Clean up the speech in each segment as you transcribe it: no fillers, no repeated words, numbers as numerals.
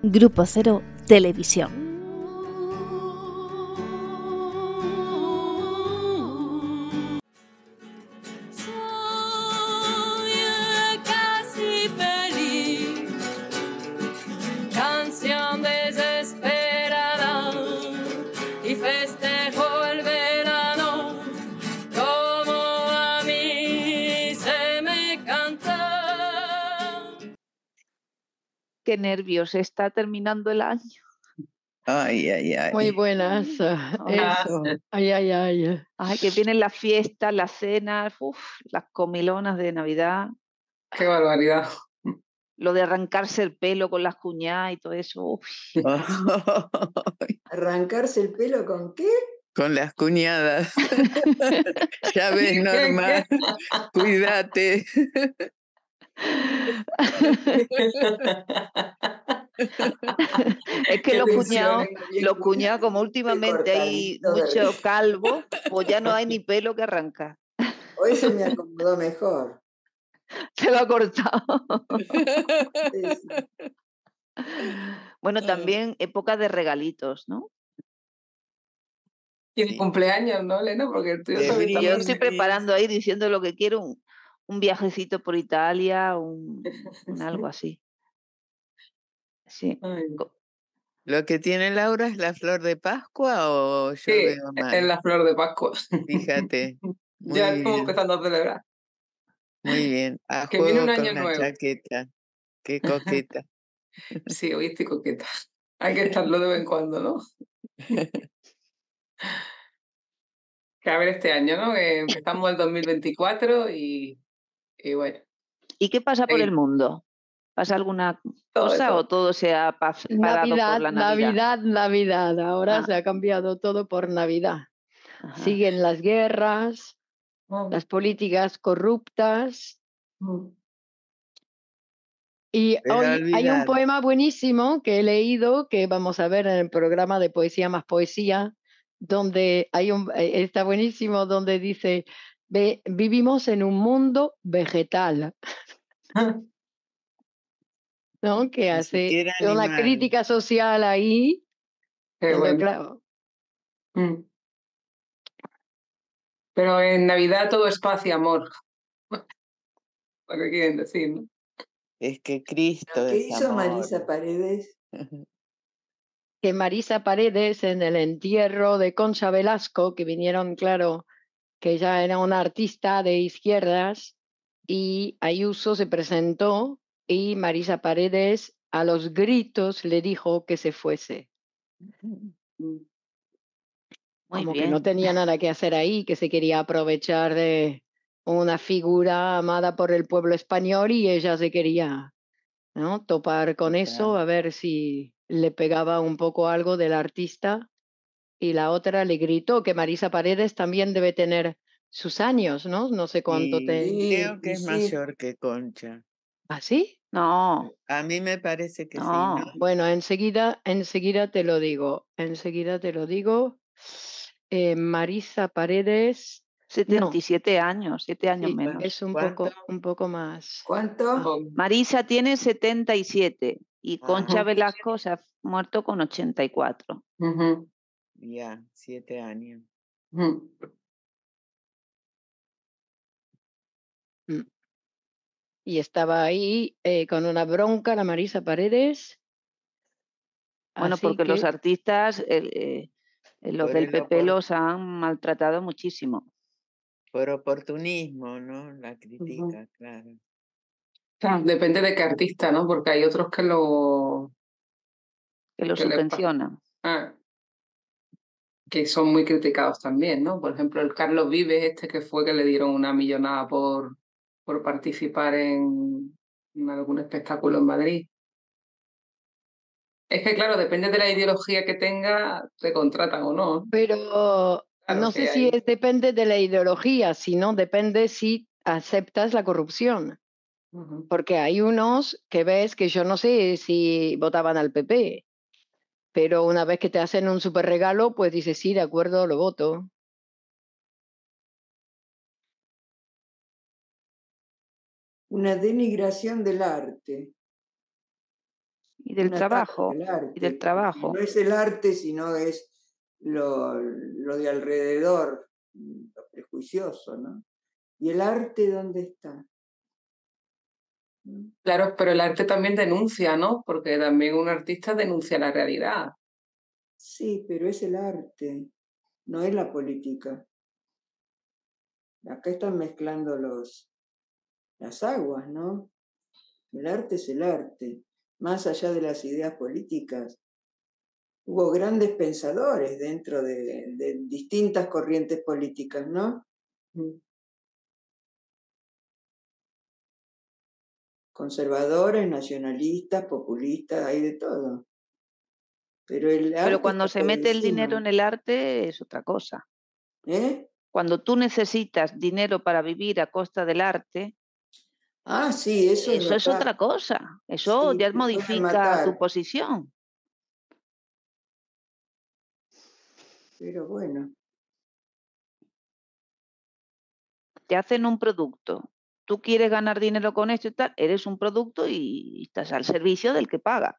Grupo Cero Televisión. Qué nervios, está terminando el año. Ay, ay, ay. Muy buenas. Eso. Ay, ay, ay. Ay, que vienen las fiestas, las cenas, las comilonas de Navidad. Qué barbaridad. Lo de arrancarse el pelo con las cuñadas y todo eso. ¿Arrancarse el pelo con qué? Con las cuñadas. Ya ves, Norma, cuídate. Es que los cuñados, como últimamente hay mucho calvo, pues ya no hay ni pelo que arrancar. Hoy se me acomodó mejor. Se lo ha cortado. Sí. Bueno, también época de regalitos, ¿no? Y el cumpleaños, ¿no, Elena? Porque el tuyo también Yo estoy preparando ahí diciendo lo que quiero, un viajecito por Italia, un algo así. Sí. Ay. ¿Lo que tiene Laura es la flor de Pascua o yo Sí, veo mal? es la flor de Pascua. Fíjate. Ya estamos empezando a celebrar. Muy bien. A Que viene juego un año con la nuevo. chaqueta. Qué coqueta. Sí, hoy estoy coqueta. Hay que estarlo de vez en cuando, ¿no? Que a ver este año, ¿no? Que empezamos el 2024 y bueno. ¿Y qué pasa por el mundo? ¿Pasa alguna cosa o todo se ha parado por la Navidad? Navidad. Ahora se ha cambiado todo por Navidad. Ajá. Siguen las guerras, las políticas corruptas. Y hoy hay un poema buenísimo que he leído, que vamos a ver en el programa de Poesía más Poesía, donde está buenísimo, donde dice, vivimos en un mundo vegetal. ¿No? Que hace una crítica social ahí. Bueno. Claro. Pero en Navidad todo es paz y amor. Lo que quieren decir, ¿no? Es que Cristo ¿Qué es hizo amor. Marisa Paredes? Que Marisa Paredes en el entierro de Concha Velasco, que vinieron, claro, que ella era una artista de izquierdas, y Ayuso se presentó y Marisa Paredes a los gritos le dijo que se fuese. Como que no tenía nada que hacer ahí, que se quería aprovechar de una figura amada por el pueblo español y ella se quería, ¿no?, topar con eso, a ver si le pegaba un poco algo del artista. Y la otra le gritó, que Marisa Paredes también debe tener sus años, ¿no? No sé cuánto Creo que es mayor que Concha. ¿Ah, sí? No. A mí me parece que sí, ¿no? Bueno, enseguida te lo digo. Marisa Paredes. 77 años, 7 años Sí, menos. es un poco más. ¿Cuánto? Marisa tiene 77 y Concha Velasco se ha muerto con 84. Ya, 7 años. Y estaba ahí con una bronca la Marisa Paredes. Bueno, porque los artistas, los del PP los han maltratado muchísimo. Por oportunismo, ¿no? La critica, claro. Claro, depende de qué artista, ¿no? Porque hay otros que lo subvencionan. Que son muy criticados también, ¿no? Por ejemplo, el Carlos Vives, que fue que le dieron una millonada por participar en algún espectáculo en Madrid. Es que, claro, depende de la ideología que tenga, te contratan o no. Pero Claro, no sé si depende de la ideología, sino depende si aceptas la corrupción. Porque hay unos que ves que yo no sé si votaban al PP, pero una vez que te hacen un súper regalo, pues dices, sí, de acuerdo, lo voto. Una denigración del arte. Y del una etapa trabajo, del y del arte, porque trabajo. no es el arte, sino es lo de alrededor, lo prejuicioso, ¿no? ¿Y el arte dónde está? Claro, pero el arte también denuncia, ¿no? Porque también un artista denuncia la realidad. Sí, pero es el arte, no es la política. Acá están mezclando las aguas, ¿no? El arte es el arte. Más allá de las ideas políticas, hubo grandes pensadores dentro de distintas corrientes políticas, ¿no? Conservadores, nacionalistas, populistas, hay de todo. Pero el arte Pero cuando está se por mete el encima. dinero en el arte es otra cosa. ¿Eh? Cuando tú necesitas dinero para vivir a costa del arte, Ah, sí, eso es eso es verdad. otra cosa. Eso Sí, ya te pueden modifica tu matar. posición. Pero bueno, Te hacen un producto. Tú quieres ganar dinero con esto y tal, eres un producto y estás al servicio del que paga.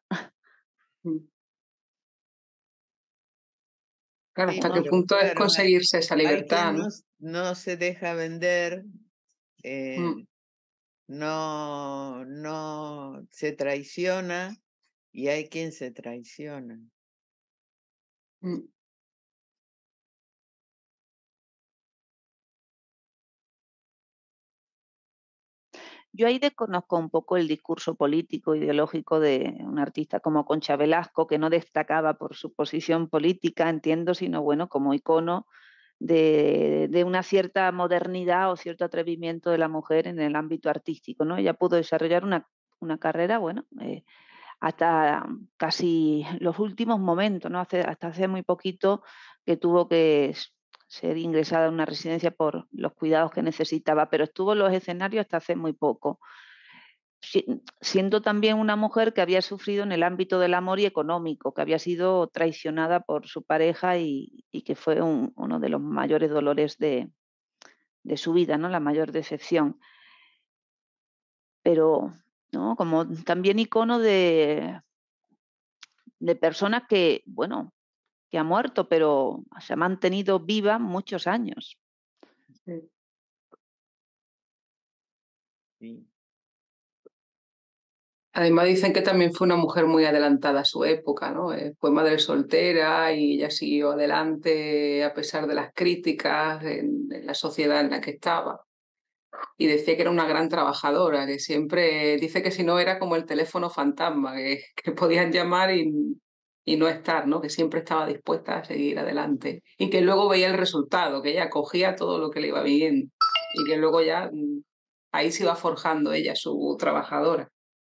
Claro, Sí, ¿hasta qué pero punto es claro, conseguirse esa hay libertad, quien ¿no? no se deja vender, no se traiciona y hay quien se traiciona. Mm. Yo ahí desconozco un poco el discurso político, ideológico de un artista como Concha Velasco, que no destacaba por su posición política, entiendo, sino bueno, como icono de una cierta modernidad o cierto atrevimiento de la mujer en el ámbito artístico, ¿no? Ella pudo desarrollar una carrera, bueno, hasta casi los últimos momentos, ¿no? Hasta hace muy poquito que tuvo que ser ingresada en una residencia por los cuidados que necesitaba, pero estuvo en los escenarios hasta hace muy poco. Siendo también una mujer que había sufrido en el ámbito del amor y económico, que había sido traicionada por su pareja y que fue uno de los mayores dolores de su vida, ¿no? La mayor decepción. Pero, ¿no? Como también icono de personas que, bueno, que ha muerto, pero se ha mantenido viva muchos años. Sí. Sí. Además dicen que también fue una mujer muy adelantada a su época, ¿no? Fue madre soltera y ella siguió adelante a pesar de las críticas en la sociedad en la que estaba. Y decía que era una gran trabajadora, que siempre dice que si no era como el teléfono fantasma, que podían llamar y no estar, ¿no? Que siempre estaba dispuesta a seguir adelante. Y que luego veía el resultado, que ella cogía todo lo que le iba bien y que luego ya ahí se iba forjando ella, su trabajadora.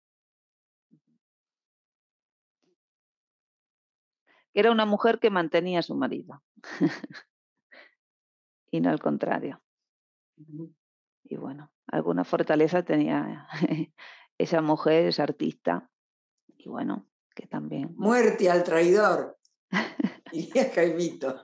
Era una mujer que mantenía a su marido y no al contrario. Y bueno, alguna fortaleza tenía esa mujer, esa artista. Y bueno, que también. muerte al traidor. Iría Jaimito.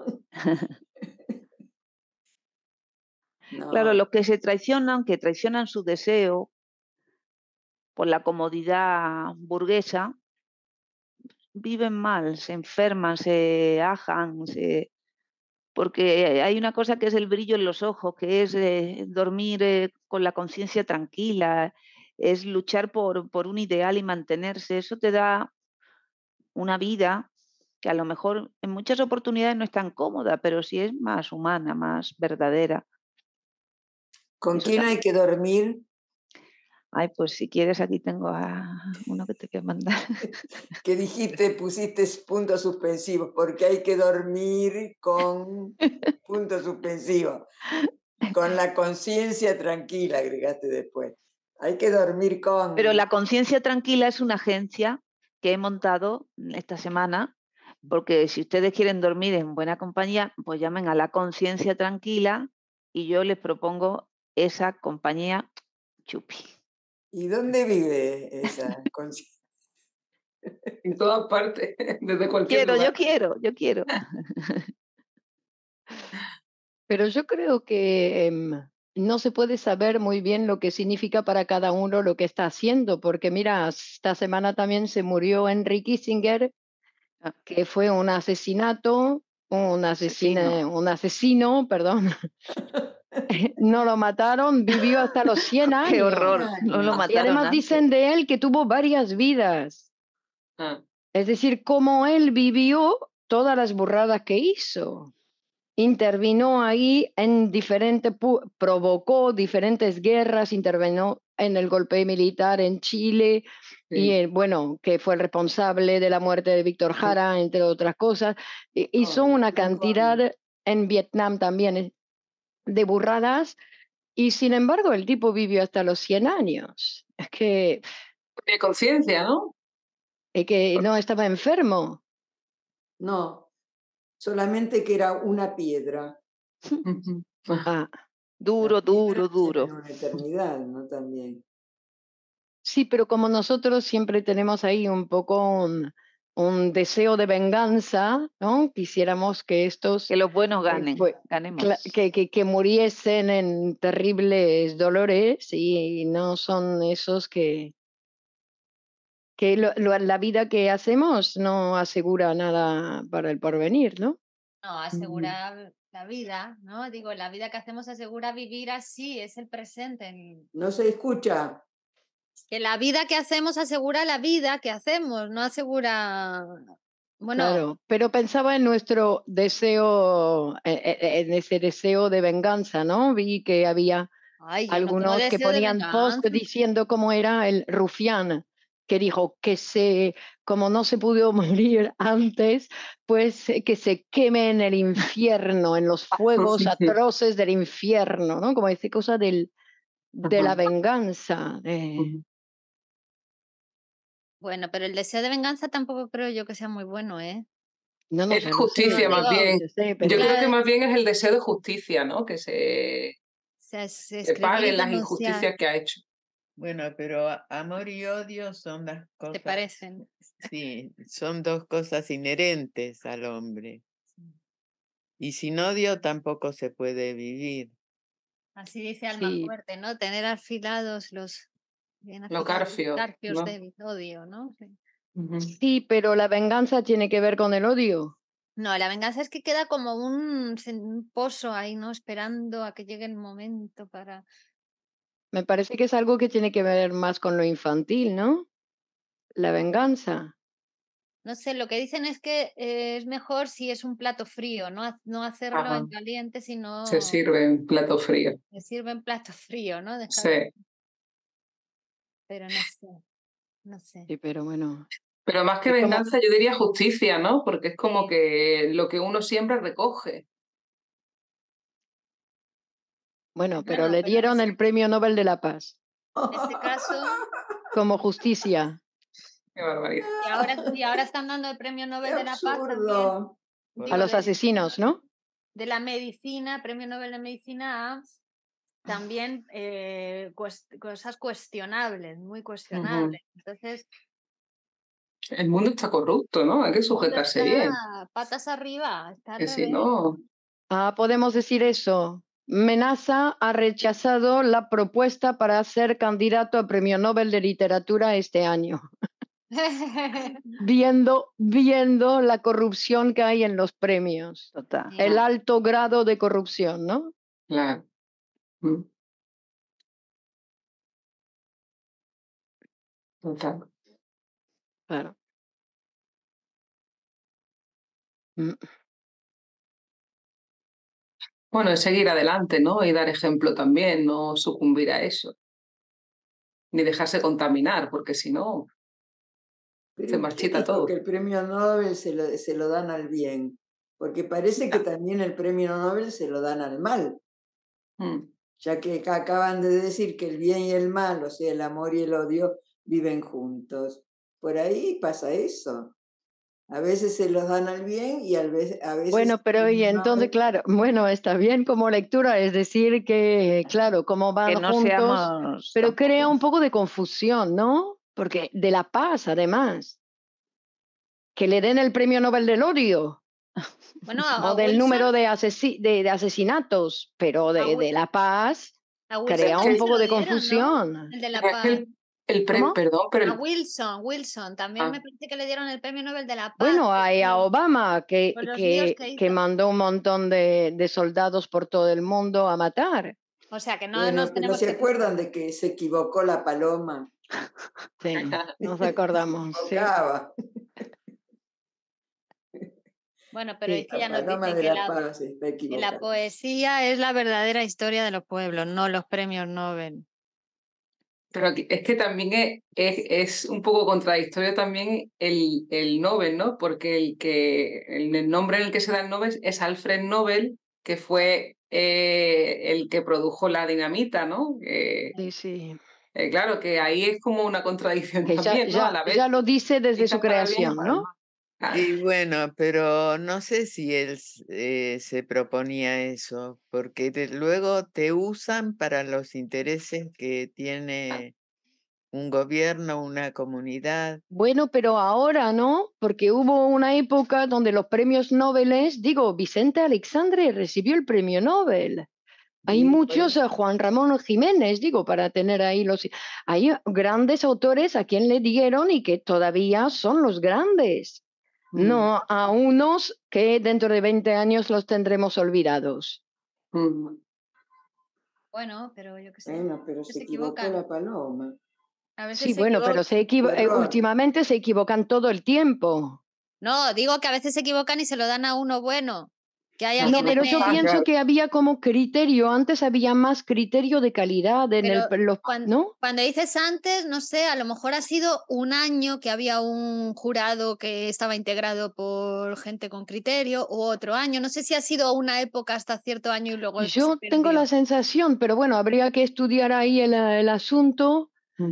No. Claro, los que se traicionan, que traicionan su deseo por la comodidad burguesa, viven mal, se enferman, se ajan, porque hay una cosa que es el brillo en los ojos, que es dormir con la conciencia tranquila, es luchar por un ideal y mantenerse. Eso te da una vida que a lo mejor en muchas oportunidades no es tan cómoda, pero sí es más humana, más verdadera. ¿Con Eso quién hay que dormir? Ay, pues si quieres aquí tengo a uno que te voy a mandar. Que dijiste, pusiste puntos suspensivos, porque hay que dormir con puntos suspensivos. Con la conciencia tranquila, agregaste después. Hay que dormir con... Pero la Conciencia Tranquila es una agencia que he montado esta semana, porque si ustedes quieren dormir en buena compañía, pues llamen a la Conciencia Tranquila y yo les propongo esa compañía chupi. ¿Y dónde vive esa conciencia? En todas partes, desde cualquier lugar. Yo quiero. Pero yo creo que no se puede saber muy bien lo que significa para cada uno lo que está haciendo, porque mira, esta semana también se murió Henry Kissinger, que fue un asesinato, un asesino, perdón. No lo mataron, vivió hasta los 100 años. Qué horror, no lo Y mataron además antes. dicen de él que tuvo varias vidas. Ah, Es decir, cómo él vivió todas las burradas que hizo. Intervino ahí en provocó diferentes guerras, intervino en el golpe militar en Chile y sí. bueno, que fue el responsable de la muerte de Víctor Jara, entre otras cosas. Hizo una cantidad en Vietnam también de burradas y sin embargo el tipo vivió hasta los 100 años. Es que De conciencia, ¿no? no estaba enfermo. No, solamente que era una piedra. Ujú. Ah, Duro, Las piedras duro, tienen duro. una eternidad, ¿no? También. sí, pero como nosotros siempre tenemos ahí un poco un deseo de venganza, ¿no? Quisiéramos que estos Que los buenos ganen, ganemos. que muriesen en terribles dolores y no son esos que la vida que hacemos no asegura nada para el porvenir, ¿no? No, asegura la vida, ¿no? Digo, la vida que hacemos asegura vivir así, es el presente. No se escucha. Que la vida que hacemos asegura la vida que hacemos, no asegura. Bueno, Claro, pero pensaba en nuestro deseo, en ese deseo de venganza, ¿no? Vi que había ay, yo no tengo algunos que deseo de ponían post venganza. diciendo cómo era el rufián, que dijo que como no se pudo morir antes, pues que se queme en el infierno, en los fuegos atroces del infierno, ¿no? Como dice cosa de la Ajá. venganza. Ujú. Bueno, pero el deseo de venganza tampoco creo yo que sea muy bueno, ¿eh? No, Es yo no sé, justicia, más bien. yo sé, Yo pero creo que más bien es el deseo de justicia, ¿no? Que se Escribir y paguen las denunciar, injusticias que ha hecho. Bueno, pero amor y odio son las ¿te cosas, parecen? sí, son dos cosas inherentes al hombre. Y sin odio tampoco se puede vivir. Así dice sí. Almafuerte, ¿no? Tener afilados los bien Lo afilados garfio, garfios ¿no? del odio, ¿no? Sí. Ujú. Sí, pero la venganza tiene que ver con el odio. No, la venganza es que queda como un pozo ahí, ¿no? Esperando a que llegue el momento para. Me parece que es algo que tiene que ver más con lo infantil, ¿no? La venganza. No sé, lo que dicen es que es mejor si es un plato frío, no hacerlo Ajá. en caliente, Se sino sirve en plato frío. se sirve en plato frío, ¿no? Sí. Pero no sé, no sé. Sí, pero bueno. Pero más que Es como, venganza, yo diría justicia, ¿no? Porque es como Sí. que lo que uno siembra recoge. bueno, pero Claro, le pero dieron el Premio Nobel de la Paz en ese caso, como justicia. Qué barbaridad. y ahora están dando el Premio ¡Qué Nobel de la Paz también, absurdo! A digo, los asesinos, ¿no? de la medicina, Premio Nobel de Medicina a también cosas cuestionables, muy cuestionables. Entonces, El mundo está corrupto, ¿no? Hay que sujetarse bien. está patas arriba, está al Que si revés. no, Ah, podemos decir eso. Menaza ha rechazado la propuesta para ser candidato a Premio Nobel de Literatura este año, viendo la corrupción que hay en los premios, Total. Sí. el alto grado de corrupción, ¿no? claro. Mm, total. Claro. Mm, Bueno, es seguir adelante, ¿no? Y dar ejemplo también, no sucumbir a eso. Ni dejarse contaminar, porque si no, Pero se ¿y quién marchita dijo todo. que el premio Nobel se lo dan al bien? Porque parece que también el premio Nobel se lo dan al mal, Mm. ya que acá acaban de decir que el bien y el mal, o sea, el amor y el odio, viven juntos. Por ahí pasa eso. A veces se los dan al bien y a veces Bueno, el pero y premio entonces, Nobel. claro, bueno, está bien como lectura, es decir, que, claro, como Que van no juntos, seamos pero crea tampoco. un poco de confusión, ¿no? Porque de la paz, además, que le den el premio Nobel del odio Bueno, a o del Wilson, número de asesinatos, pero de la paz, crea un poco de confusión. ¿no? El de la paz. Perdón, pero a Wilson, también me parece que le dieron el premio Nobel de la Paz. Bueno, hay a Obama que mandó un montón de soldados por todo el mundo a matar. O sea que no bueno, nos tenemos ¿se acuerdan de que se equivocó la paloma? Sí, nos acordamos. Se equivocaba. Bueno, pero es que ya nos Paloma dicen de la Paz está que la equivocada. poesía es la verdadera historia de los pueblos, no los premios Nobel. Pero es que también es un poco contradictorio también el Nobel, ¿no? Porque el nombre en el que se da el Nobel es Alfred Nobel, que fue el que produjo la dinamita, ¿no? Sí. Claro, que ahí es como una contradicción también, ¿no? A la vez, ya lo dice desde su creación, ¿no? Y bueno, pero no sé si él se proponía eso, porque luego te usan para los intereses que tiene un gobierno, una comunidad. Bueno, pero ahora no, porque hubo una época donde los premios Nobel, Vicente Alexandre recibió el premio Nobel. Hay muchos, Juan Ramón Jiménez, para tener ahí hay grandes autores a quien le dieron y que todavía son los grandes. No a unos que dentro de 20 años los tendremos olvidados. Bueno, pero yo qué sé. Bueno, pero se equivocó la paloma. A veces sí, bueno, pero últimamente se equivocan todo el tiempo. No, digo que a veces se equivocan y se lo dan a uno bueno. Que hay No, pero yo pienso que había como criterio, antes había más criterio de calidad Cuando dices antes, no sé, a lo mejor ha sido un año que había un jurado que estaba integrado por gente con criterio, u otro año, no sé si ha sido una época hasta cierto año y luego yo tengo la sensación, pero bueno, habría que estudiar ahí el asunto,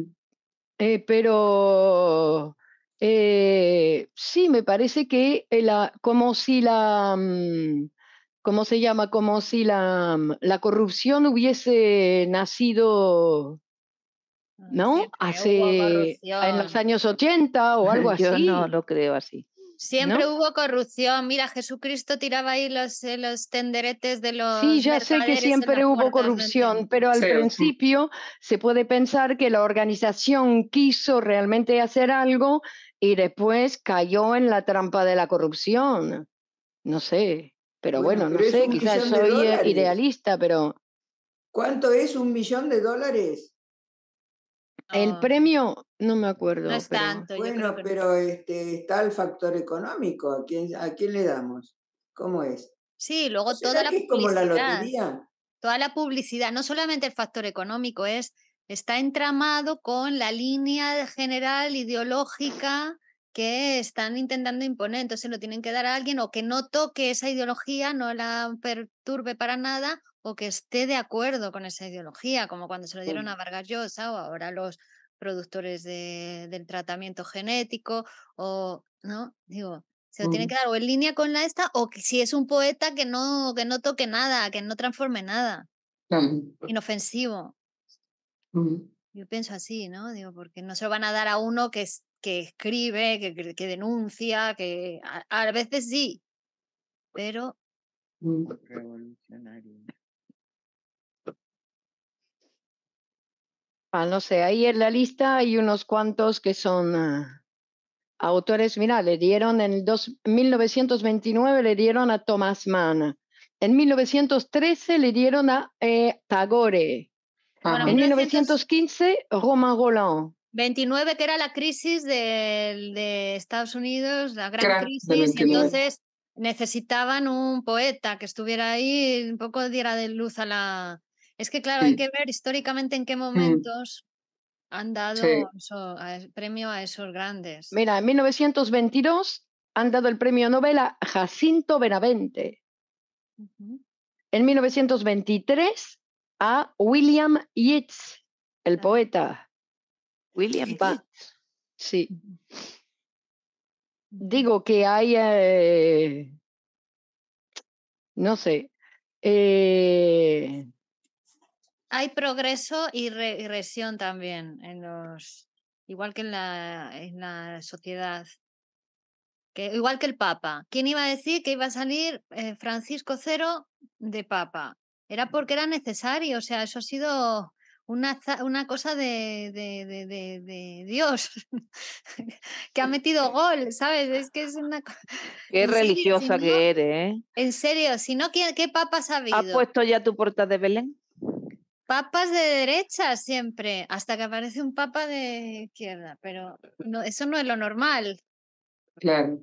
pero sí, me parece que como si ¿cómo se llama? Como si la corrupción hubiese nacido, ¿no? En los años 80 o algo así. Yo no lo creo así. Siempre hubo corrupción. Mira, Jesucristo tiraba ahí los tenderetes de los Sí, ya sé que siempre hubo corrupción, pero al principio se puede pensar que la organización quiso realmente hacer algo y después cayó en la trampa de la corrupción. No sé, pero bueno, no sé, quizás soy idealista, pero... ¿Cuánto es $1 millón? El premio, no me acuerdo. No es tanto. Bueno, pero está el factor económico. ¿A quién le damos? ¿Cómo es? Sí, luego toda la publicidad. ¿Como la lotería? Toda la publicidad, no solamente el factor económico, está entramado con la línea general ideológica que están intentando imponer. Entonces se lo tienen que dar a alguien o que no toque esa ideología, no la perturbe para nada o que esté de acuerdo con esa ideología, como cuando se lo dieron a Vargas Llosa o ahora los productores del tratamiento genético o, ¿no? Digo, se lo tienen que dar o en línea con la esta o que si es un poeta que no toque nada, que no transforme nada. Inofensivo. Yo pienso así, ¿no? Digo, porque no se lo van a dar a uno que escribe, que denuncia, que a veces sí, pero... Revolucionario. No sé, ahí en la lista hay unos cuantos que son autores. Mira, le dieron en 1929 le dieron a Thomas Mann. En 1913 le dieron a Tagore. Bueno, en 1915, Romain Rolland. 29, que era la crisis de Estados Unidos, la gran crisis, y entonces necesitaban un poeta que estuviera ahí, un poco diera de luz a la... Es que claro, hay que ver históricamente en qué momentos han dado el premio a esos grandes. Mira, en 1922 han dado el premio Nobel a Jacinto Benavente. En 1923 a William Yeats, el poeta. William Yeats. Sí. Digo que hay, no sé. Hay progreso y regresión también igual que en la sociedad. Igual que el Papa. ¿Quién iba a decir que iba a salir Francisco Cero de Papa? era porque era necesario, o sea, eso ha sido una cosa de Dios que ha metido gol, ¿sabes? Es que es una... Qué En serio, si religiosa no, que eres, ¿eh? en serio, si no, ¿qué papas ha ¿Has habido? puesto ya tu porta de Belén? Papas de derecha siempre, hasta que aparece un papa de izquierda, pero no, eso no es lo normal. Claro.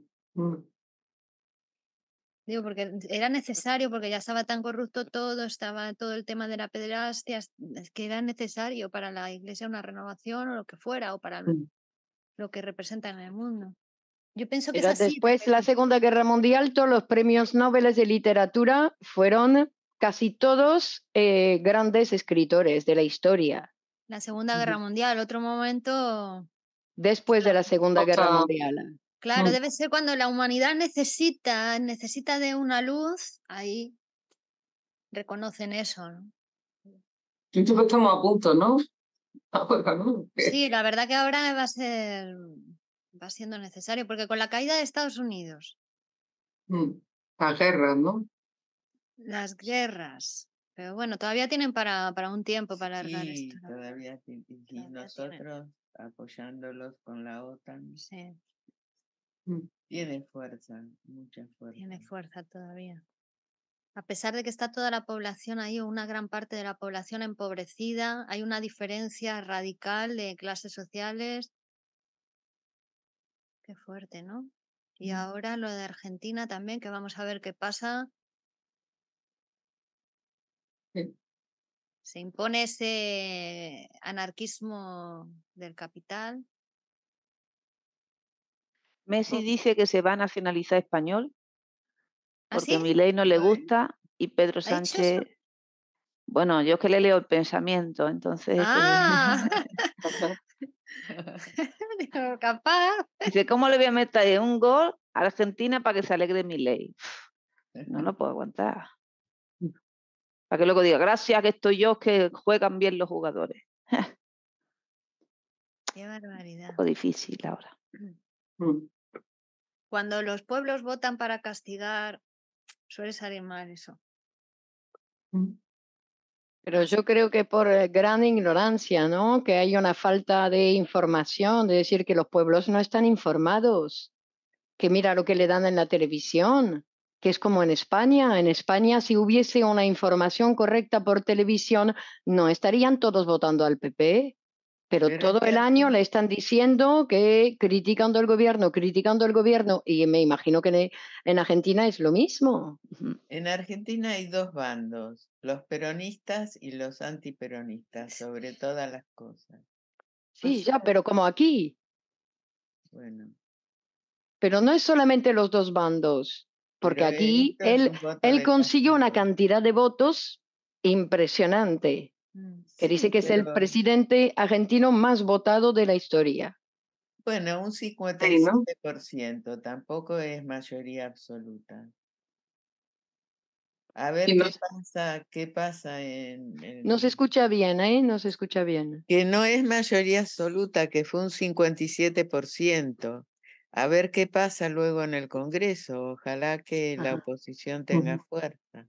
Digo, porque era necesario, porque ya estaba tan corrupto todo, estaba todo el tema de la pederastia, es que era necesario para la iglesia una renovación o lo que fuera, o para lo que representa en el mundo. Yo pienso que es Era así. después la Segunda Guerra Mundial, todos los premios Nobel de literatura fueron casi todos grandes escritores de la historia. La Segunda Guerra Mundial, otro momento. Después de la Segunda Guerra Otra- Mundial. Claro, Mm. debe ser cuando la humanidad necesita de una luz, ahí reconocen eso, ¿no? Siento que estamos a punto, ¿no? Ahora, ¿no? Sí, la verdad que ahora va siendo necesario, porque con la caída de Estados Unidos, Las guerras, ¿no? las guerras, pero bueno, todavía tienen para un tiempo para alargar esto, Sí, ¿no? todavía y Todavía tienen. nosotros apoyándolos con la OTAN, Sí, tiene fuerza, mucha fuerza. tiene fuerza todavía. A pesar de que está toda la población ahí, o una gran parte de la población empobrecida, hay una diferencia radical de clases sociales. Qué fuerte, ¿no? Y ahora lo de Argentina también, que vamos a ver qué pasa. Sí. Se impone ese anarquismo del capital. Messi dice que se va a nacionalizar español ¿Ah, porque a sí? Milei no le gusta y Pedro ¿Ha dicho eso? Sánchez... Bueno, yo es que le leo el pensamiento, entonces... Ah, digo, capaz. Dice, ¿cómo le voy a meter un gol a Argentina para que se alegre Milei? No lo puedo aguantar. Para que luego diga, gracias que estoy yo, que juegan bien los jugadores. Qué barbaridad. Un poco difícil ahora. Cuando los pueblos votan para castigar, suele salir mal eso. Pero yo creo que por gran ignorancia, ¿no? Que hay una falta de información, de decir que los pueblos no están informados, que mira lo que le dan en la televisión, que es como en España. En España, si hubiese una información correcta por televisión, no estarían todos votando al PP. Pero Pero es todo que el año le están diciendo que criticando el gobierno, y me imagino que en Argentina es lo mismo. en Argentina hay dos bandos, los peronistas y los antiperonistas, sobre todas las cosas. Sí, ya, pero como aquí. Bueno, Pero no es solamente los dos bandos, porque pero aquí esto es un voto él de consiguió una castigo. cantidad de votos impresionante, que dice Sí, que es el pero presidente argentino más votado de la historia. bueno, un Sí, ¿no? 57%, tampoco es mayoría absoluta. A ver Y no, qué pasa No se escucha bien, ¿eh? No se escucha bien. que no es mayoría absoluta, que fue un 57%. A ver qué pasa luego en el Congreso. Ojalá que la Ajá. oposición tenga fuerza.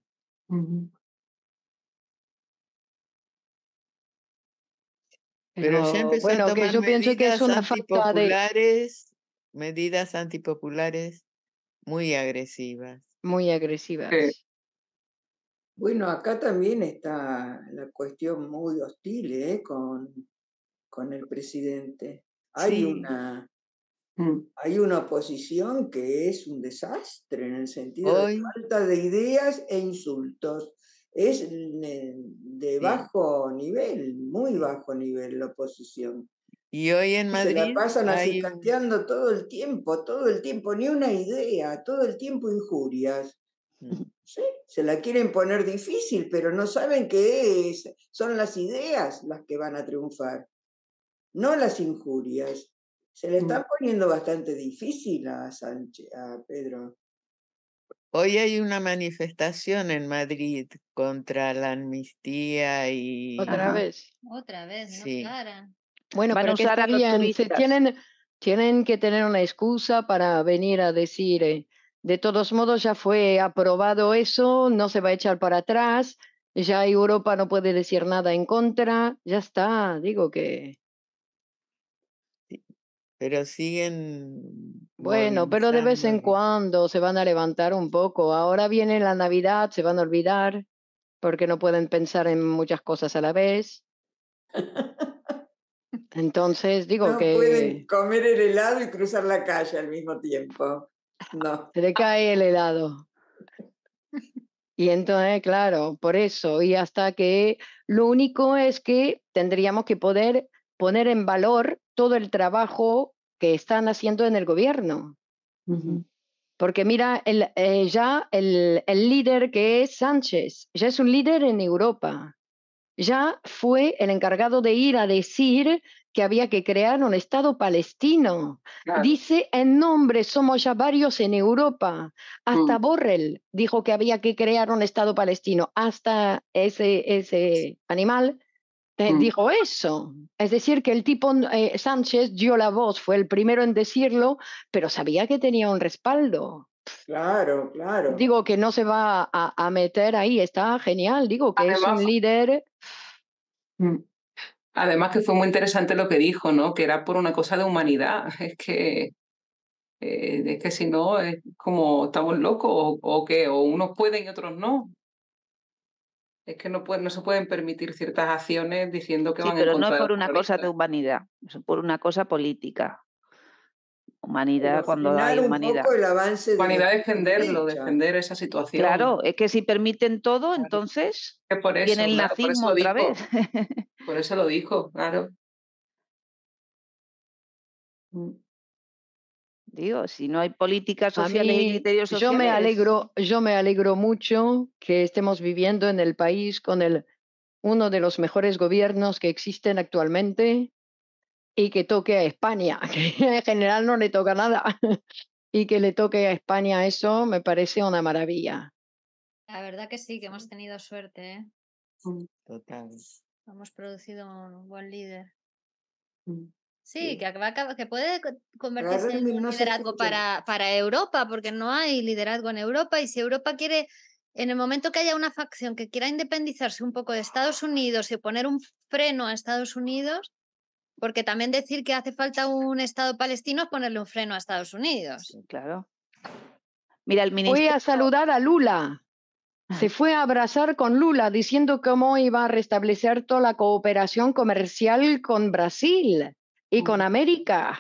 Pero ya Pero empezó a bueno, que tomar yo pienso que es una falta de medidas antipopulares muy agresivas. muy agresivas. Sí. Bueno, acá también está la cuestión muy hostil, con el presidente. Sí, Hay una oposición que es un desastre en el sentido de hoy, falta de ideas e insultos. Es de sí. bajo nivel, muy bajo nivel la oposición. Y hoy en Se la Madrid pasan hay acicateando todo el tiempo, ni una idea, todo el tiempo injurias. Sí, se la quieren poner difícil, pero no saben que son las ideas las que van a triunfar, no las injurias. Se le están poniendo bastante difícil a Pedro. Hoy hay una manifestación en Madrid contra la amnistía y... Otra vez. Otra vez, no Sí. paran. Bueno, Van a pero que usar está a los bien, turistas. tienen que tener una excusa para venir a decir, de todos modos ya fue aprobado eso, no se va a echar para atrás, ya Europa no puede decir nada en contra, ya está, digo que... Pero siguen Bueno, pero de vez en movilizando. cuando se van a levantar un poco. Ahora viene la Navidad, se van a olvidar porque no pueden pensar en muchas cosas a la vez. Entonces digo No pueden que comer el helado y cruzar la calle al mismo tiempo. No. se le cae el helado. Y entonces, claro, por eso, y hasta que lo único es que tendríamos que poder poner en valor todo el trabajo que están haciendo en el gobierno. Porque mira, ya el líder que es Sánchez, ya es un líder en Europa. Ya fue el encargado de ir a decir que había que crear un Estado palestino. Claro. Dice en nombre, somos ya varios en Europa. Hasta Borrell dijo que había que crear un Estado palestino. Hasta ese animal dijo eso. Es decir, que el tipo Sánchez dio la voz, fue el primero en decirlo, pero sabía que tenía un respaldo. Claro, claro. Digo que no se va a meter ahí, está genial. Digo que es un líder. Además que fue muy interesante lo que dijo, ¿no? Que era por una cosa de humanidad. Es que si no, es como estamos locos o qué, o unos pueden y otros no. Es que no se pueden permitir ciertas acciones diciendo que Sí, van en pero no contra es de por los una cosa de moralistas. humanidad, es por una cosa política. Humanidad Pero cuando frenar hay un humanidad. poco el avance de la Humanidad, derecha. defender esa situación. Claro, es que si permiten todo, Claro. entonces Es por eso, viene el claro, nazismo otra vez. Por eso lo dijo, claro. Digo, si no hay políticas A sociales y mí, criterios yo sociales. me alegro mucho que estemos viviendo en el país con uno de los mejores gobiernos que existen actualmente y que toque a España, que en general no le toca nada, y que le toque a España eso me parece una maravilla. La verdad que sí, que hemos tenido suerte, ¿eh? Total. Hemos producido un buen líder. Sí, Sí. que puede convertirse en Agárrenme, un no se liderazgo escucha. para Europa, porque no hay liderazgo en Europa, y si Europa quiere, en el momento que haya una facción que quiera independizarse un poco de Estados Unidos y poner un freno a Estados Unidos, porque también decir que hace falta un Estado palestino es ponerle un freno a Estados Unidos. Sí, claro. Mira, el Fue ministerio. a saludar a Lula. Se fue a abrazar con Lula diciendo cómo iba a restablecer toda la cooperación comercial con Brasil y con América.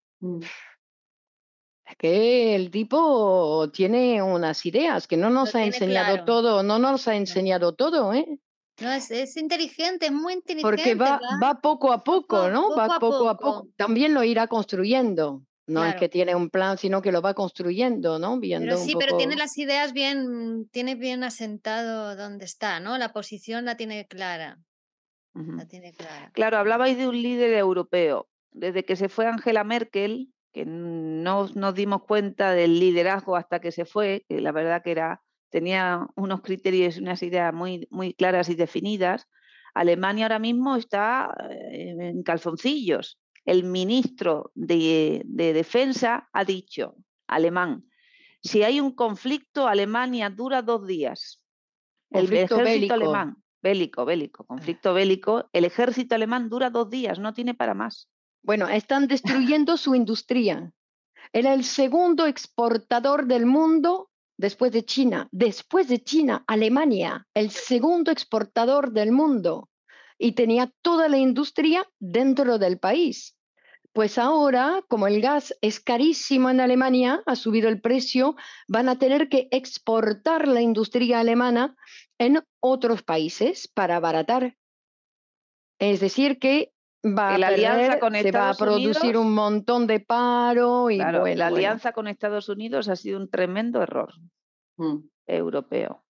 Es que el tipo tiene unas ideas que no nos Lo ha tiene enseñado claro. todo, no nos ha enseñado todo, ¿eh? No, es inteligente, es muy Porque inteligente, va poco a poco, ¿no? Va poco a poco a poco. poco. También lo irá construyendo. No es Claro. que tiene un plan, sino que lo va construyendo, ¿no? Pero Viendo un sí, pero tiene poco. las ideas tiene bien asentado donde está, ¿no? La posición la tiene clara. La tiene clara. Claro, hablabais de un líder europeo. Desde que se fue Angela Merkel, que no nos dimos cuenta del liderazgo hasta que se fue, que la verdad que tenía unos criterios y unas ideas muy, muy claras y definidas. Alemania ahora mismo está en calzoncillos. El ministro de Defensa ha dicho, alemán, si hay un conflicto, Alemania dura 2 días. El Conflicto ejército bélico. alemán, conflicto bélico, el ejército alemán dura 2 días, no tiene para más. Bueno, están destruyendo su industria. Era el segundo exportador del mundo después de China. Después de China, Alemania, el segundo exportador del mundo. Y tenía toda la industria dentro del país. Pues ahora, como el gas es carísimo en Alemania, ha subido el precio, van a tener que exportar la industria alemana en otros países para abaratar. Es decir, que va a La alianza con se va a Estados producir Unidos, un montón de paro y claro, la bueno. alianza con Estados Unidos ha sido un tremendo error europeo.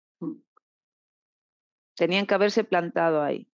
Tenían que haberse plantado ahí.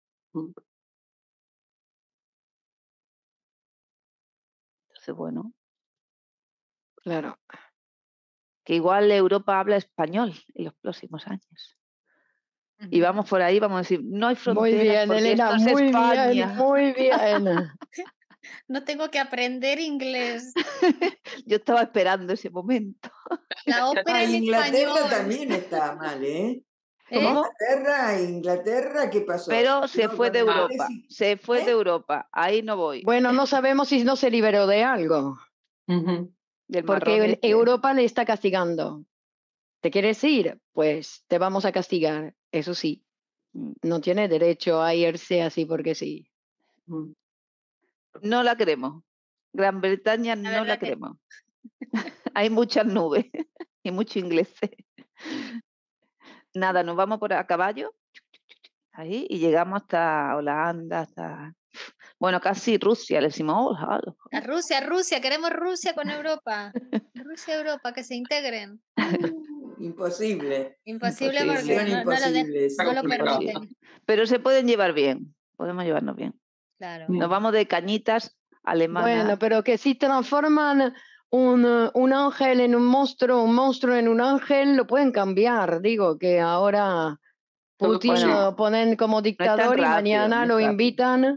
Entonces, bueno. Claro. Que igual Europa habla español en los próximos años. Y vamos por ahí, vamos a decir, no hay fronteras. Muy bien, porque Elena, esto es muy España. bien, muy bien. No tengo que aprender inglés. Yo estaba esperando ese momento. La ópera en Inglaterra español. también está mal, ¿eh? ¿Cómo? Inglaterra, ¿qué pasó? Pero se fue de Europa, se fue de Europa, ahí no voy. Bueno, no sabemos si no se liberó de algo, Del porque marrón este. Europa le está castigando. ¿Te quieres ir? Pues te vamos a castigar, eso sí. No tiene derecho a irse así porque sí. No la queremos. Gran Bretaña no la queremos. Hay muchas nubes y mucho inglés. Nada, nos vamos por a caballo ahí y llegamos hasta Holanda, hasta... Bueno, casi Rusia, le decimos... A Rusia, queremos Rusia con Europa. Rusia y Europa, que se integren. Imposible. Imposible porque no lo permiten. Pero se pueden llevar bien, podemos llevarnos bien. Claro. Nos vamos de cañitas alemanas. Bueno, pero que si transforman un ángel en un monstruo en un ángel, lo pueden cambiar. Digo que ahora Putin lo ponen como dictador y mañana lo invitan.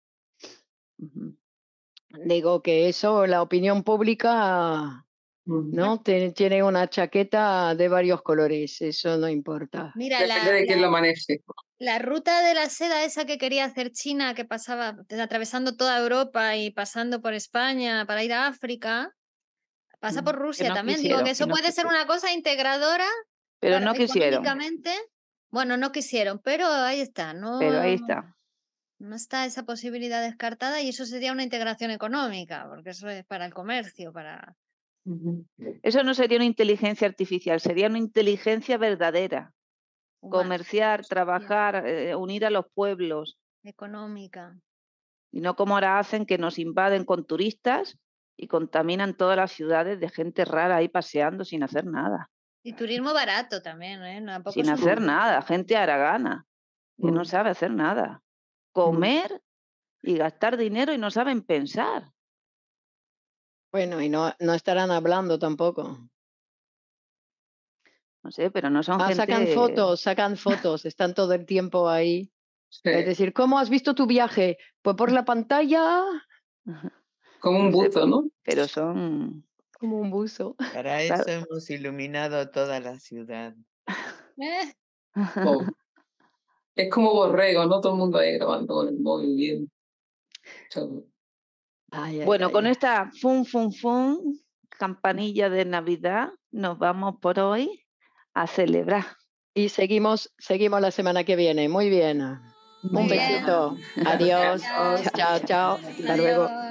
Digo que eso, la opinión pública, ¿no? Tiene una chaqueta de varios colores, eso no importa. Mira, depende de quién lo maneje. La ruta de la seda esa que quería hacer China, que pasaba atravesando toda Europa y pasando por España para ir a África, pasa por Rusia también. Digo que eso puede ser una cosa integradora, pero no quisieron. Económicamente. Bueno, no quisieron, pero ahí está, ¿no? Pero ahí está. No está esa posibilidad descartada y eso sería una integración económica, porque eso es para el comercio, para... Eso no sería una inteligencia artificial, sería una inteligencia verdadera. Comerciar, trabajar, unir a los pueblos. Económica. Y no como ahora hacen, que nos invaden con turistas y contaminan todas las ciudades de gente rara ahí paseando sin hacer nada. Y turismo barato también, ¿eh? Sin hacer nada, gente haragana, que no sabe hacer nada. Comer y gastar dinero y no saben pensar. Bueno, y no estarán hablando tampoco. No sé, pero no son gente... Sacan fotos, están todo el tiempo ahí. Sí. Es decir, ¿cómo has visto tu viaje? Pues por la pantalla. Como un buzo, ¿no? Pero son... Como un buzo. Para eso hemos iluminado toda la ciudad. Oh. Es como borrego, ¿no? Todo el mundo ahí grabando con el móvil bien. Bueno, con esta campanilla de Navidad nos vamos por hoy a celebrar. Y seguimos la semana que viene. Muy bien. Un besito. Adiós. Chao, chao. Hasta luego.